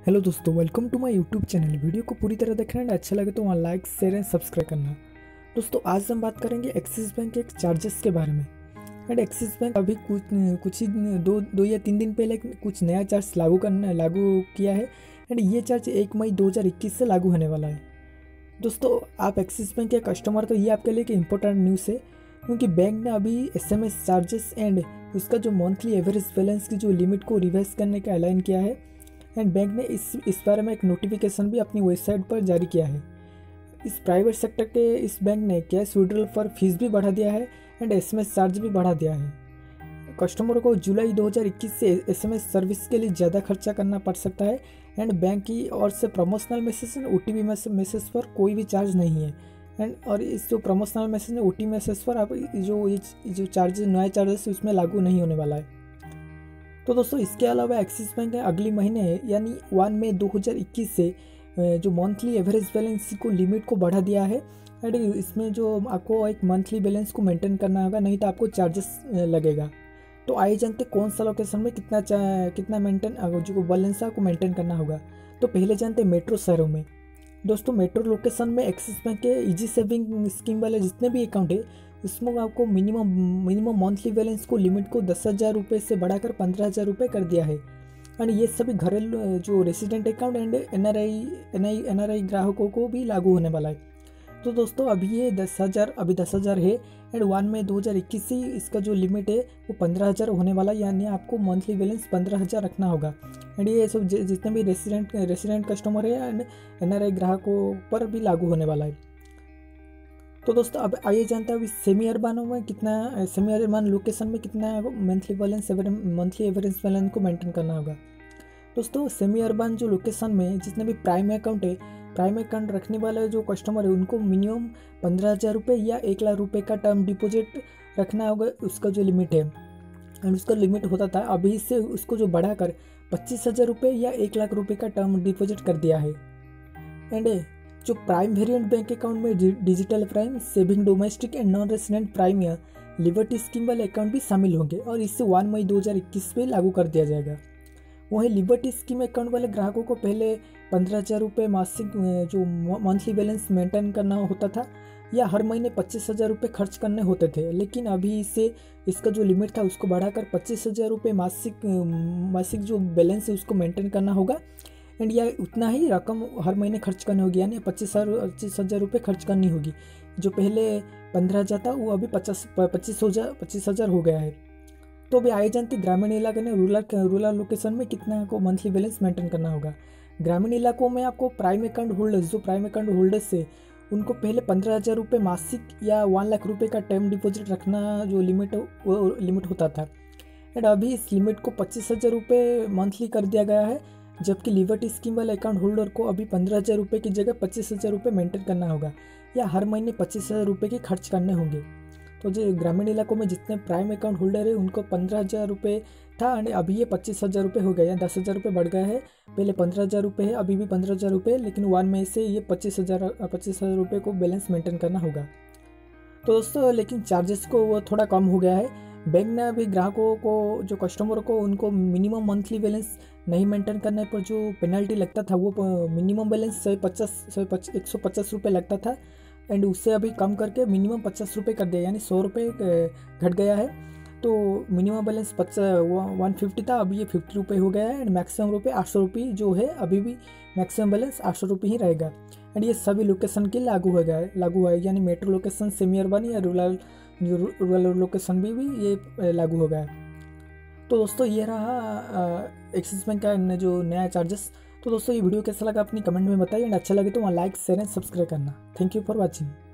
Hello दोस्तों, welcome to my YouTube channel. Video को पूरी तरह देखना एंड अच्छा लगे तो वहाँ लाइक शेयर एंड सब्सक्राइब करना। दोस्तों आज हम बात करेंगे एक्सिस बैंक के चार्जेस के बारे में। एंड एक्सिस बैंक अभी कुछ ही दो या तीन दिन पहले कुछ नया चार्ज लागू किया है। एंड ये चार्ज 1 मई 2021 से लागू होने वाला है। दोस्तों आप एक्सिस बैंक के कस्टमर तो ये आपके लिए एक इम्पोर्टेंट न्यूज़ है, क्योंकि बैंक ने अभी SMS चार्जेस एंड उसका जो मंथली एवरेज बैलेंस की जो लिमिट को रिवाइज करने का ऐलान किया है। एंड बैंक ने इस बारे में एक नोटिफिकेशन भी अपनी वेबसाइट पर जारी किया है। इस प्राइवेट सेक्टर के इस बैंक ने कैश विड्रॉल पर फीस भी बढ़ा दिया है एंड SMS चार्ज भी बढ़ा दिया है। कस्टमरों को जुलाई 2021 से SMS सर्विस के लिए ज़्यादा खर्चा करना पड़ सकता है। एंड बैंक की ओर से promotional message and OTP message पर कोई भी चार्ज नहीं है। एंड और इस जो promotional message and OTP message पर आप जो चार्ज नया चार्जेस उसमें लागू नहीं होने वाला है। तो दोस्तों इसके अलावा एक्सिस बैंक ने अगले महीने यानी 1 मई 2021 से जो मंथली एवरेज बैलेंस को लिमिट को बढ़ा दिया है। एंड इसमें जो आपको एक मंथली बैलेंस को मेंटेन करना होगा, नहीं तो आपको चार्जेस लगेगा। तो आइए जानते कौन सा लोकेशन में कितना मेंटेन जो बैलेंस है आपको मेंटेन करना होगा। तो पहले जानते मेट्रो शहरों में। दोस्तों मेट्रो लोकेशन में एक्सिस बैंक के इजी सेविंग स्कीम वाले जितने भी अकाउंट है उसमें आपको मिनिमम मंथली बैलेंस को लिमिट को 10,000 रुपये से बढ़ाकर 15,000 रुपये कर दिया है। एंड ये सभी घरेलू जो रेसिडेंट अकाउंट एंड NRI ग्राहकों को भी लागू होने वाला है। तो दोस्तों अभी ये 10,000 है। एंड 1 मई 2021 से इसका जो लिमिट है वो 15,000 होने वाला है, यानी आपको मंथली बैलेंस 15,000 रखना होगा। एंड ये सब जितने भी रेसिडेंट कस्टमर है एंड NRI ग्राहकों पर भी लागू होने वाला है। तो दोस्तों अब आइए जानते हैं अभी सेमी अर्बन लोकेशन में कितना मंथली एवरेज बैलेंस को मेंटेन करना होगा। दोस्तों सेमी अर्बन जो लोकेशन में जितने भी प्राइम अकाउंट रखने वाले जो कस्टमर है उनको मिनिमम 15,000 रुपये या 1 लाख रुपये का टर्म डिपॉजिट रखना होगा। उसका जो लिमिट है एंड उसका लिमिट होता था, अभी से उसको जो बढ़ाकर 25,000 रुपये या 1 लाख रुपये का टर्म डिपॉजिट कर दिया है। एंड जो प्राइम वेरिएंट बैंक अकाउंट में digital prime, saving, domestic and non resident prime या लिबर्टी स्कीम वाले अकाउंट भी शामिल होंगे और इससे 1 मई 2021 में लागू कर दिया जाएगा। वहीं लिबर्टी स्कीम अकाउंट वाले ग्राहकों को पहले 15,000 रुपये मासिक जो मंथली बैलेंस मेंटेन करना होता था या हर महीने 25,000 रुपये खर्च करने होते थे, लेकिन अभी इसका जो लिमिट था उसको बढ़ाकर 25,000 रुपये मासिक जो बैलेंस है उसको मेंटेन करना होगा। एंड या उतना ही रकम हर महीने खर्च करनी होगी, यानी 25,000 रुपये खर्च करनी होगी। जो पहले 15,000 था वो अभी 25,000 हो गया है। तो अभी आए जानते ग्रामीण इलाके में रूरल लोकेशन में कितना को मंथली बैलेंस मेंटेन करना होगा। ग्रामीण इलाकों में आपको प्राइम अकाउंट होल्डर्स से उनको पहले 15,000 रुपये मासिक या 1 लाख रुपये का टर्म डिपॉजिट रखना जो लिमिट होता था। एंड अभी इस लिमिट को 25,000 रुपये मंथली कर दिया गया है, जबकि लिबर्टी स्कीम वाले अकाउंट होल्डर को अभी 15,000 रुपये की जगह 25,000 रुपये मेंटेन करना होगा या हर महीने 25,000 रुपये के खर्च करने होंगे। तो जो ग्रामीण इलाकों में जितने प्राइम अकाउंट होल्डर है उनको 15,000 रुपये था एंड अभी ये 25,000 रुपये हो गया, या 10,000 रुपये बढ़ गया है। पहले 15,000 रुपये है, अभी भी 15,000 रुपये, लेकिन 1 मई से ये 25,000 रुपये को बैलेंस मेंटेन करना होगा। तो दोस्तों लेकिन चार्जेस को वो थोड़ा कम हो गया है। बैंक ने अभी ग्राहकों को जो कस्टमर को उनको मिनिमम मंथली बैलेंस नहीं मेंटेन करने पर जो पेनल्टी लगता था वो मिनिमम बैलेंस 150 रुपये लगता था एंड उससे अभी कम करके मिनिमम 50 रुपये कर दिया, यानी 100 रुपये घट गया है। तो मिनिमम बैलेंस 150 था, अभी ये 50 रुपये हो गया है। एंड मैक्सिमम रुपये 800 रुपये जो है, अभी भी मैक्सिमम बैलेंस 800 रुपये ही रहेगा। एंड ये सभी लोकेशन के लागू है, यानी मेट्रो लोकेशन, सेमी अर्बन या रूरल लोकेशन भी ये लागू हो गया है। तो दोस्तों ये रहा एक्सिस बैंक का जो नया चार्जेस। तो दोस्तों ये वीडियो कैसा लगा अपनी कमेंट में बताइए एंड अच्छा लगे तो वहाँ लाइक शेयर एंड सब्सक्राइब करना। Thank you for watching.